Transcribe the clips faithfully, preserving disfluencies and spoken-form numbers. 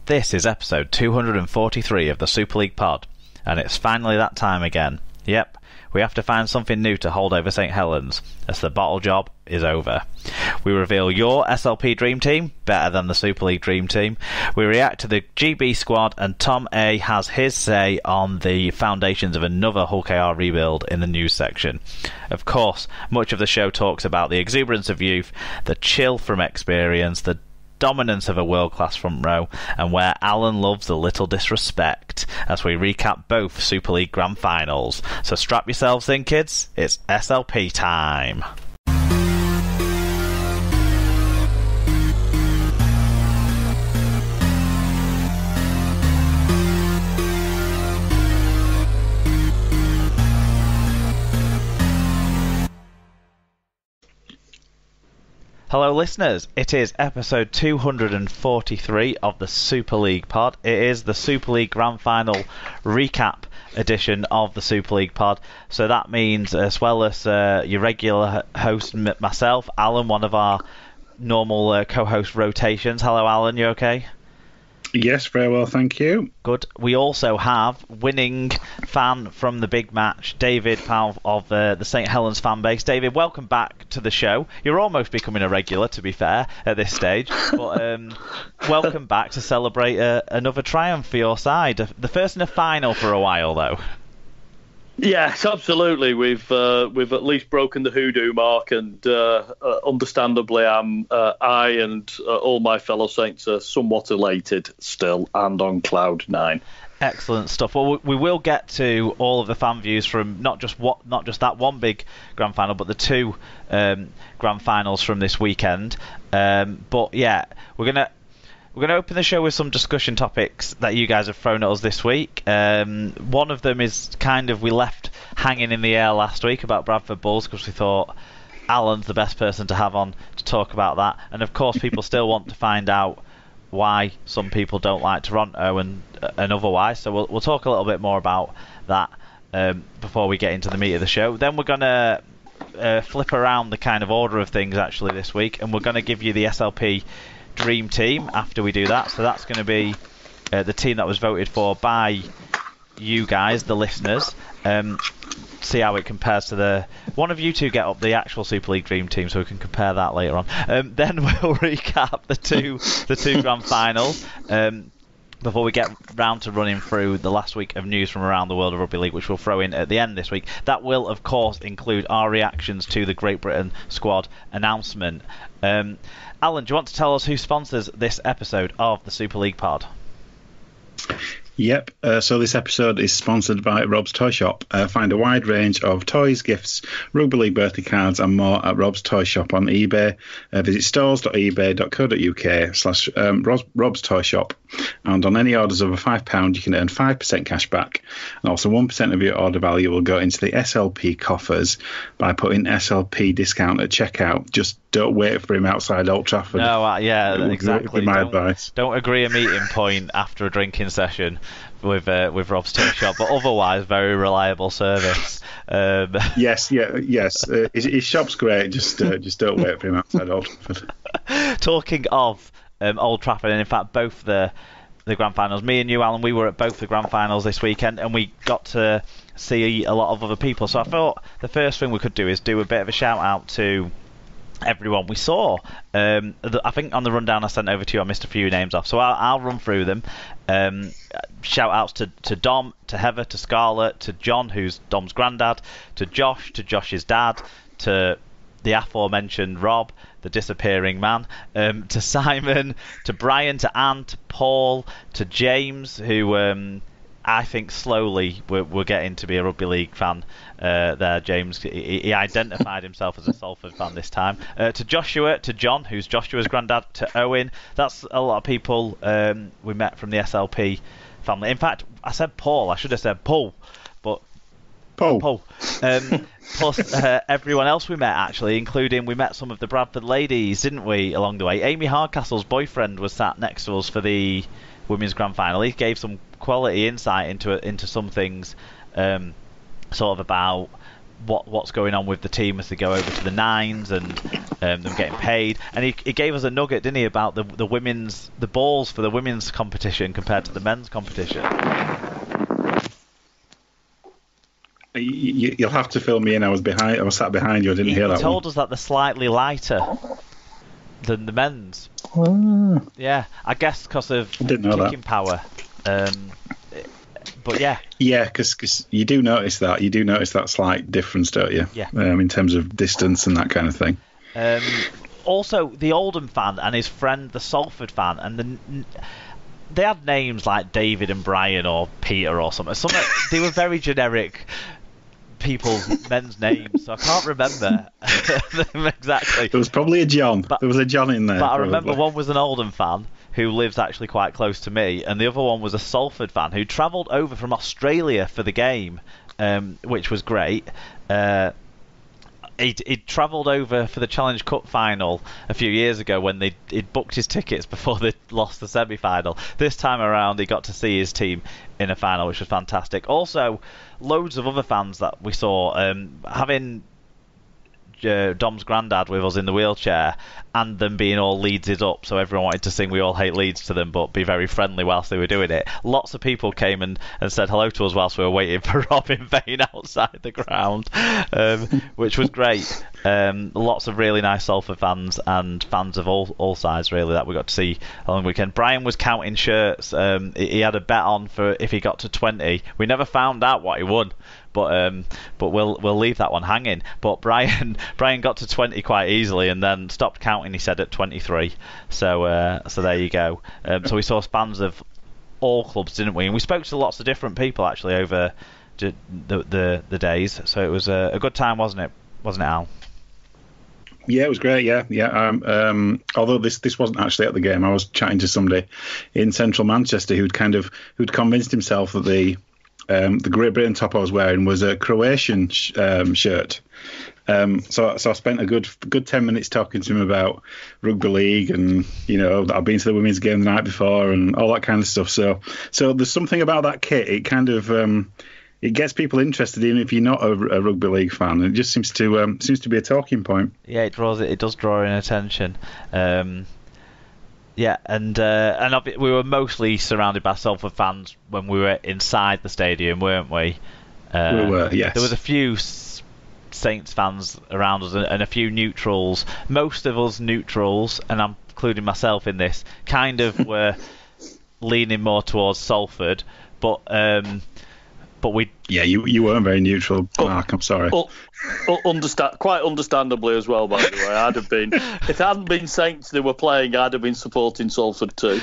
This is episode two hundred forty-three of the Super League Pod, and it's finally that time again. Yep, we have to find something new to hold over St Helens, as the bottle job is over. We reveal your S L P Dream Team, better than the Super League Dream Team. We react to the G B squad, and Tom A has his say on the foundations of another Hull K R rebuild in the news section. Of course, much of the show talks about the exuberance of youth, the chill from experience, the dominance of a world-class front row, and where Alan loves a little disrespect, as we recap both Super League Grand Finals. So strap yourselves in, kids, it's S L P time. Hello listeners, it is episode two hundred forty-three of the Super League Pod. It is the Super League Grand Final recap edition of the Super League Pod. So that means, as well as uh, your regular host, m- myself, Alan, one of our normal uh, co-host rotations. Hello Alan, you okay? Yes, very well, thank you. Good. We also have winning fan from the big match, David Powell of uh, the St Helens fan base. David, welcome back to the show. You're almost becoming a regular, to be fair, at this stage. But um, welcome back to celebrate uh, another triumph for your side. The first in a final for a while, though. Yes, absolutely. We've uh, we've at least broken the hoodoo mark, and uh, uh, understandably, I'm uh, I and uh, all my fellow Saints are somewhat elated still, and on cloud nine. Excellent stuff. Well, we will get to all of the fan views from not just what, not just that one big grand final, but the two um, grand finals from this weekend. Um, but yeah, we're gonna. We're going to open the show with some discussion topics that you guys have thrown at us this week. Um, one of them is kind of we left hanging in the air last week about Bradford Bulls because we thought Alan's the best person to have on to talk about that. And of course, people still want to find out why some people don't like Toronto and and otherwise. So we'll we'll talk a little bit more about that um, before we get into the meat of the show. Then we're going to uh, flip around the kind of order of things actually this week, and we're going to give you the S L P Dream Team after we do that. So that's going to be uh, the team that was voted for by you guys, the listeners. Um, see how it compares to the one of you two get up the actual Super League Dream Team, so we can compare that later on. Um, then we'll recap the two the two grand finals um, before we get round to running through the last week of news from around the world of rugby league, which we'll throw in at the end this week. That will of course include our reactions to the Great Britain squad announcement. um, Alan, do you want to tell us who sponsors this episode of the Super League Pod? Yep, uh, so this episode is sponsored by Rob's Toy Shop. Uh, find a wide range of toys, gifts, rugby league birthday cards and more at Rob's Toy Shop on eBay. Uh, visit stores.ebay.co.uk slash um, Rob's, Rob's Toy Shop. And on any orders over five pounds, you can earn five percent cash back. And also one percent of your order value will go into the S L P coffers by putting S L P discount at checkout. Just don't wait for him outside Old Trafford. No, uh, yeah, it exactly. Would be my don't, advice. Don't agree a meeting point after a drinking session with uh, with Rob's Toy Shop, but otherwise very reliable service. Um, yes, yeah, yes. Uh, his, his shop's great. Just uh, just don't wait for him outside Old Trafford. Talking of um, Old Trafford, and in fact both the the grand finals, me and you, Alan, we were at both the grand finals this weekend, and we got to see a lot of other people. So I thought the first thing we could do is do a bit of a shout out to everyone we saw. Um, the, I think on the rundown I sent over to you I missed a few names off, so I'll, I'll run through them. Um, shout outs to, to Dom, to Heather, to Scarlett, to John, who's Dom's granddad, to Josh, to Josh's dad, to the aforementioned Rob, the disappearing man, um, to Simon, to Brian, to Anne, to Paul, to James, who um, I think slowly we're, we're getting to be a rugby league fan uh, there, James. He, he identified himself as a Salford fan this time. Uh, to Joshua, to John, who's Joshua's granddad, to Owen. That's a lot of people um, we met from the S L P family. In fact, I said Paul. I should have said Paul, but Paul. Paul. Um, plus uh, everyone else we met, actually, including we met some of the Bradford ladies, didn't we, along the way? Amy Hardcastle's boyfriend was sat next to us for the women's grand final. He gave some quality insight into into some things, um, sort of about what what's going on with the team as they go over to the nines and um, them getting paid. And he, he gave us a nugget, didn't he, about the the women's the balls for the women's competition compared to the men's competition. You, you'll have to fill me in. I was behind. I was sat behind you. I didn't he, hear that. He told one. us that they're slightly lighter than the men's. Oh. Yeah, I guess because of Didn't know kicking that. power. Um, but yeah. Yeah, because you do notice that. You do notice that slight difference, don't you? Yeah. Um, in terms of distance and that kind of thing. Um, also, the Oldham fan and his friend, the Salford fan, and the. They had names like David and Brian or Peter or something. Some they were very generic people's men's names, so I can't remember them exactly. There was probably a John. But, there was a John in there. But I probably. remember one was an Oldham fan who lives actually quite close to me, and the other one was a Salford fan who travelled over from Australia for the game, um, which was great. Uh, He'd, he'd travelled over for the Challenge Cup final a few years ago when they he'd booked his tickets before they lost the semi-final. This time around, he got to see his team in a final, which was fantastic. Also, loads of other fans that we saw um, having uh, Dom's granddad with us in the wheelchair, and them being all Leedses up, so everyone wanted to sing "We All Hate Leeds" to them, but be very friendly whilst they were doing it. Lots of people came and, and said hello to us whilst we were waiting for Robin Vane outside the ground, um, which was great. Um, lots of really nice Salford fans and fans of all all sides really that we got to see on the weekend. Brian was counting shirts. Um, he, he had a bet on for if he got to twenty. We never found out what he won. But um, but we'll we'll leave that one hanging. But Brian Brian got to twenty quite easily and then stopped counting. He said at twenty-three. So uh, so there you go. Um, so we saw fans of all clubs, didn't we? And we spoke to lots of different people actually over the the, the days. So it was a, a good time, wasn't it? Wasn't it, Al? Yeah, it was great. Yeah, yeah. Um, um, although this this wasn't actually at the game, I was chatting to somebody in central Manchester who'd kind of who'd convinced himself that the Um, the Great Britain top I was wearing was a Croatian sh- um, shirt. Um, so, so I spent a good good ten minutes talking to him about rugby league and, you know, that I've been to the women's game the night before and all that kind of stuff. So, so there's something about that kit. It kind of um, it gets people interested, even if you're not a, a rugby league fan. It just seems to um, seems to be a talking point. Yeah, it draws it. It does draw in attention. Um, Yeah, and uh, and obvi- we were mostly surrounded by Salford fans when we were inside the stadium, weren't we? Uh, We were, yes. There was a few S- Saints fans around us and, and a few neutrals. Most of us neutrals, and I'm including myself in this, kind of were leaning more towards Salford, but um, but we. Yeah, you you weren't very neutral, Mark. I'm sorry. Oh, oh, understand, quite understandably as well, by the way. I'd have been, if it hadn't been Saints they were playing, I'd have been supporting Salford too.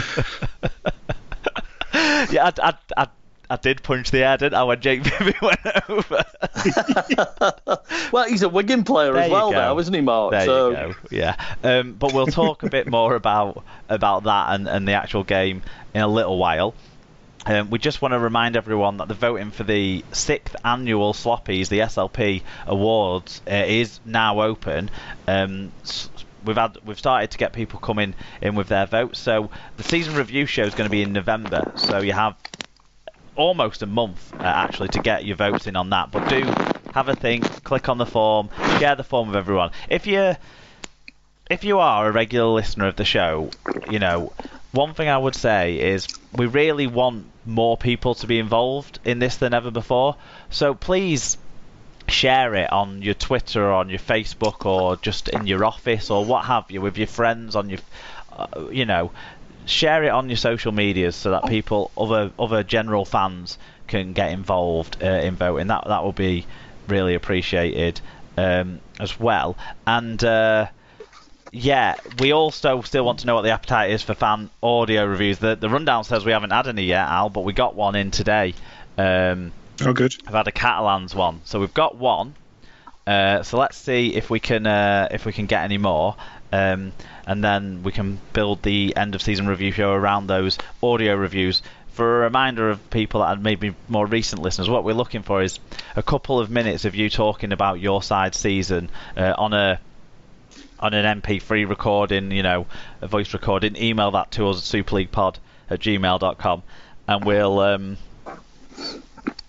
yeah, I, I, I, I did punch the air, didn't I, when Jake Bibby went over? Well, he's a Wigan player There as you well go. now, isn't he, Mark? There so... you go. Yeah, um, but we'll talk a bit more about about that and, and the actual game in a little while. Um, we just want to remind everyone that the voting for the sixth annual Sloppies, the S L P Awards, uh, is now open. Um, we've had we've started to get people coming in with their votes. So the season review show is going to be in November. So you have almost a month uh, actually to get your votes in on that. But do have a think, click on the form, share the form with everyone. If you if you are a regular listener of the show, you know. One thing I would say is we really want more people to be involved in this than ever before. So please share it on your Twitter or on your Facebook or just in your office or what have you with your friends on your, uh, you know, share it on your social medias so that people, other other general fans, can get involved uh, in voting. That that will be really appreciated um, as well. And. Uh, Yeah, we also still want to know what the appetite is for fan audio reviews. The the rundown says we haven't had any yet, Al, but we got one in today. Um, oh, good. I've had a Catalans one, so we've got one. Uh, so let's see if we can uh, if we can get any more, um, and then we can build the end of season review show around those audio reviews. For a reminder of people that are maybe more recent listeners, what we're looking for is a couple of minutes of you talking about your side season uh, on a. on an M P three recording, you know, a voice recording. Email that to us at superleaguepod at gmail dot com, and we'll um,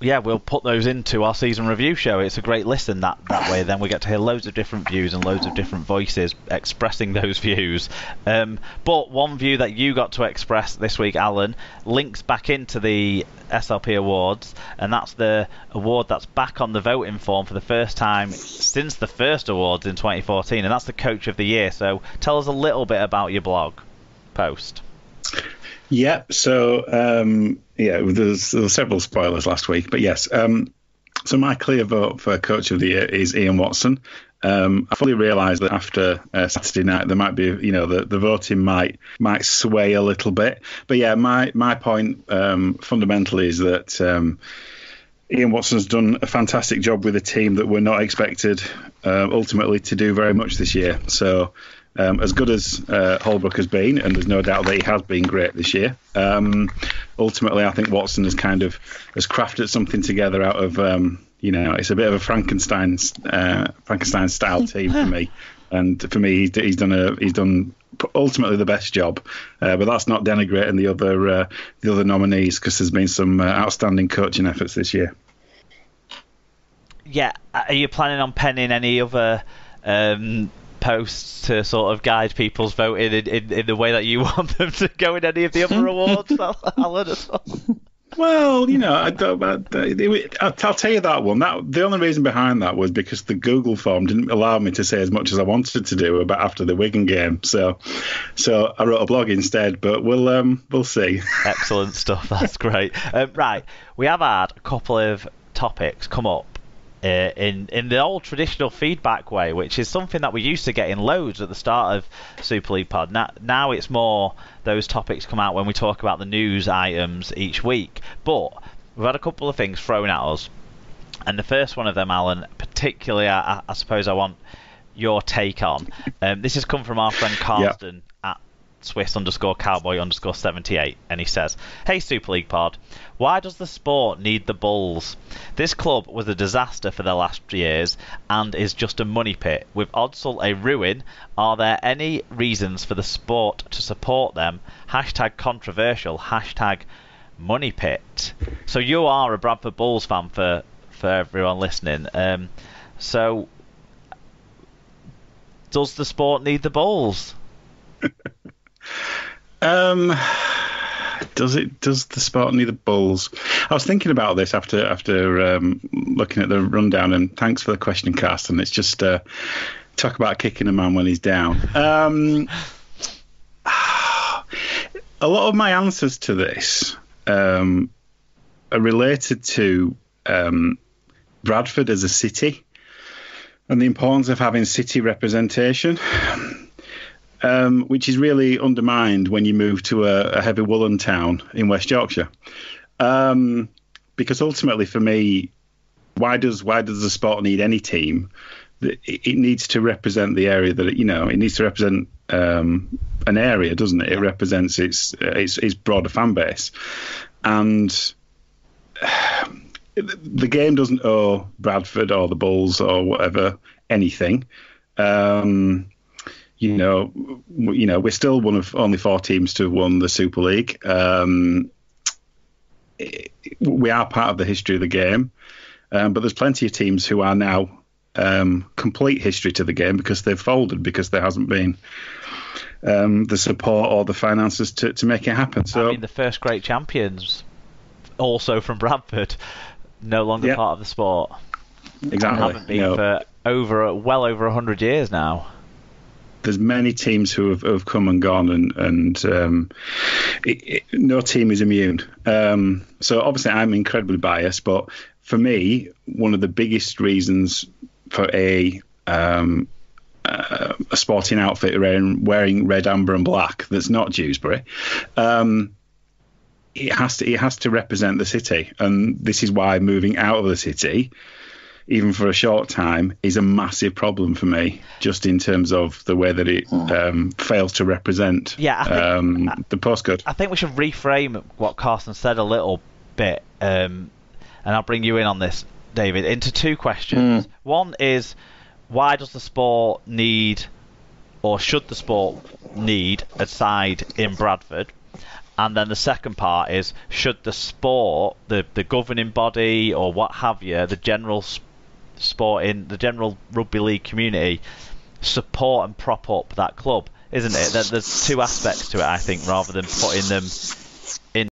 yeah, we'll put those into our season review show. It's a great listen that, that way. Then we get to hear loads of different views and loads of different voices expressing those views. Um, but one view that you got to express this week, Alan, links back into the S L P Awards, and that's the award that's back on the voting form for the first time since the first awards in twenty fourteen, and that's the Coach of the Year. So tell us a little bit about your blog post. Yeah, so um, yeah, there's, there were several spoilers last week, but yes. Um, so my clear vote for Coach of the Year is Ian Watson. Um, I fully realise that after uh, Saturday night there might be, you know, the, the voting might might sway a little bit. But yeah, my my point um, fundamentally is that um, Ian Watson's done a fantastic job with a team that were not expected uh, ultimately to do very much this year. So. Um, as good as uh, Holbrook has been, and there's no doubt that he has been great this year, um, ultimately I think Watson has kind of has crafted something together out of, um, you know, it's a bit of a Frankenstein uh, Frankenstein style team for me, and for me he's, he's done a he's done ultimately the best job, uh, but that's not denigrating the other uh, the other nominees, because there's been some uh, outstanding coaching efforts this year. Yeah, are you planning on penning any other Um, posts to sort of guide people's voting in, in, in the way that you want them to go in any of the other awards, Alan, as well? Well, you know, I don't, I, I'll tell you that one. That the only reason behind that was because the Google form didn't allow me to say as much as I wanted to do about after the Wigan game. So, so I wrote a blog instead. But we'll um, we'll see. Excellent stuff. That's great. Um, right, we have had a couple of topics come up. Uh, in in the old traditional feedback way, which is something that we used to get in loads at the start of Super League Pod. Now, now it's more those topics come out when we talk about the news items each week. But we've had a couple of things thrown at us, and the first one of them, Alan, particularly, I, I suppose I want your take on. Um, this has come from our friend Carsten yep. at Swiss underscore cowboy underscore seventy-eight, and he says, "Hey Super League Pod, why does the sport need the Bulls? This club was a disaster for the last years and is just a money pit. With Odsal a ruin, are there any reasons for the sport to support them? Hashtag controversial, hashtag money pit." So you are a Bradford Bulls fan, for, for everyone listening. Um, so does the sport need the Bulls? Um, does it? Does the sport need the Bulls? I was thinking about this after after um, looking at the rundown, and thanks for the question, Carsten. It's just uh, talk about kicking a man when he's down. Um, a lot of my answers to this um, are related to um, Bradford as a city and the importance of having city representation. Um, which is really undermined when you move to a, a heavy woolen town in West Yorkshire. Um, because ultimately, for me, why does why does the sport need any team? It, it needs to represent the area that it, you know. It needs to represent um, an area, doesn't it? It represents its its, its broader fan base, and uh, the game doesn't owe Bradford or the Bulls or whatever anything. Um, You know, you know, we're still one of only four teams to have won the Super League. Um, we are part of the history of the game, um, but there's plenty of teams who are now um, complete history to the game because they've folded because there hasn't been um, the support or the finances to, to make it happen. So, I mean, the first great champions, also from Bradford, no longer yeah. part of the sport. Exactly, and haven't been you know, for over well over a hundred years now. There's many teams who have, have come and gone, and and um, it, it, no team is immune. Um, so obviously, I'm incredibly biased, but for me, one of the biggest reasons for a um, uh, a sporting outfit wearing, wearing red, amber, and black that's not Dewsbury, um, it has to it has to represent the city, and this is why moving out of the city, even for a short time, is a massive problem for me, just in terms of the way that it um, fails to represent yeah, I think, um, I, the postcode. I think we should reframe what Carsten said a little bit, um, and I'll bring you in on this, David, into two questions. Mm. One is, why does the sport need, or should the sport need, a side in Bradford? And then the second part is, should the sport, the, the governing body or what have you, the general sport in the general rugby league community support and prop up that club, isn't it? There's two aspects to it, I think, rather than putting them